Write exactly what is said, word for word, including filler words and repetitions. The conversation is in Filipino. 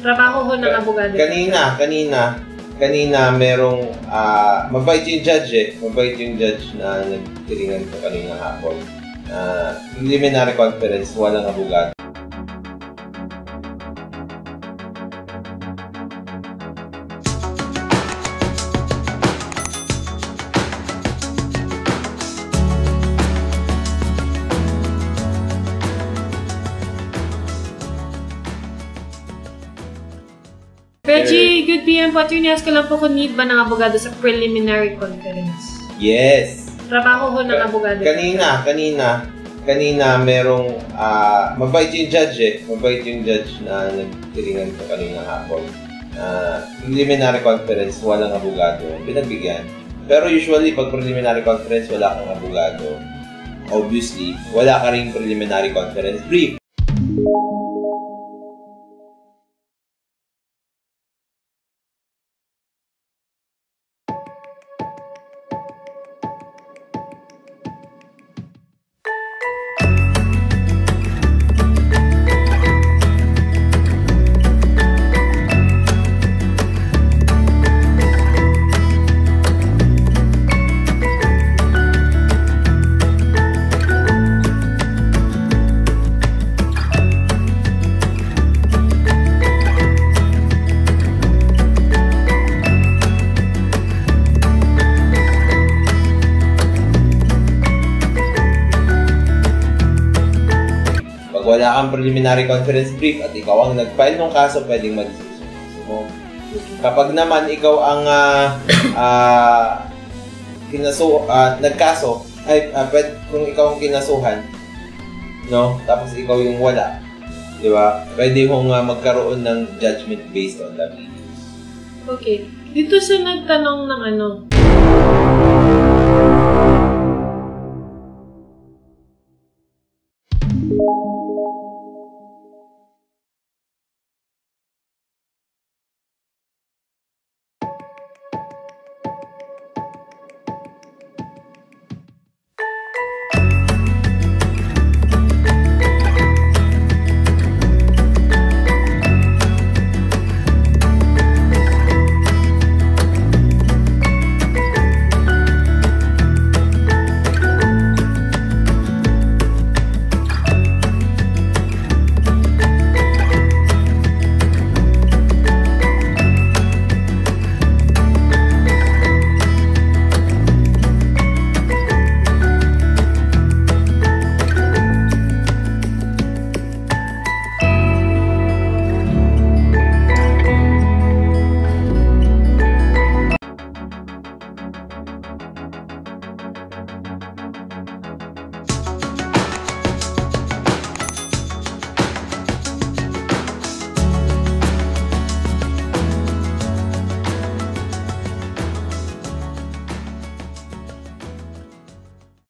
Trabaho ho ng abogado. Kanina, kanina, kanina merong, uh, mabait yung judge eh. Mabait yung judge na nagtiringan ko kanina hapon. Uh, preliminary conference, walang abogado. Reggie, good P M po. Attorney, ask ko lang po kung need ba ng abogado sa preliminary conference. Yes. Trabaho ho ng abogado. Kanina, kanina, kanina merong, uh, mabait yung judge eh. Mabait yung judge na nagtiringan ko kanina hapon. Uh, preliminary conference, walang abogado. Pinagbigyan. Pero usually, pag preliminary conference, wala kang abogado. Obviously, wala ka rin preliminary conference brief. Wala kang preliminary conference brief at ikaw ang nag-file ng kaso, pwedeng mag-dismiss mo. Kapag naman ikaw ang uh, uh, kinaso, uh, nagkaso, ay, uh, pwede, kung ikaw ang kinasuhan, no? Tapos ikaw yung wala, di ba? Pwede mong uh, magkaroon ng judgment based on the videos. Okay. Dito sa nagtanong ng ano,